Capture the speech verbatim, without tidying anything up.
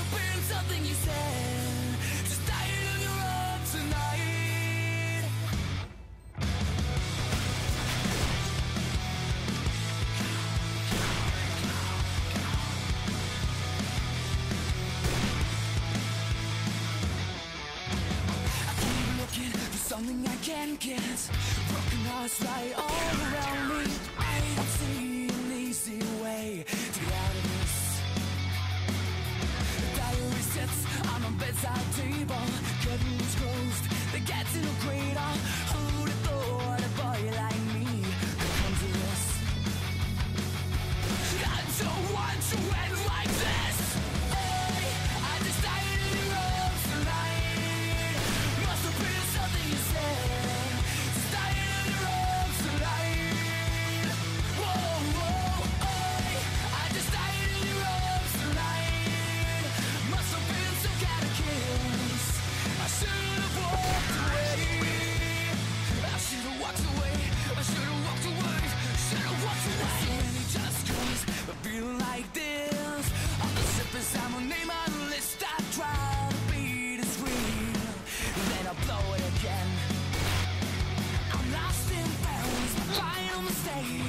have been something you said. Just dying on your own tonight. I keep looking for something I can't get. Broken hearts lie all around me. I don't see an easy way to get out of this. The diary sits on a bedside table. Curtains closed, the cat's in a cradle. Who'd have thought a boy like me could come to this? I don't want to end like this. Hey, I just died in your arms tonight. Must have been something you said. Just dying in your arms tonight. Whoa, whoa, hey, I just died in your arms tonight. Must have been some kind of kiss. I should have walked away. I should have walked away. I should have walked away. Should have walked away. So many just cause I feel like this. On the surface I'm a name on the list. I try to be discreet, then I blow it again. I'm lost and found, it's my final mistake.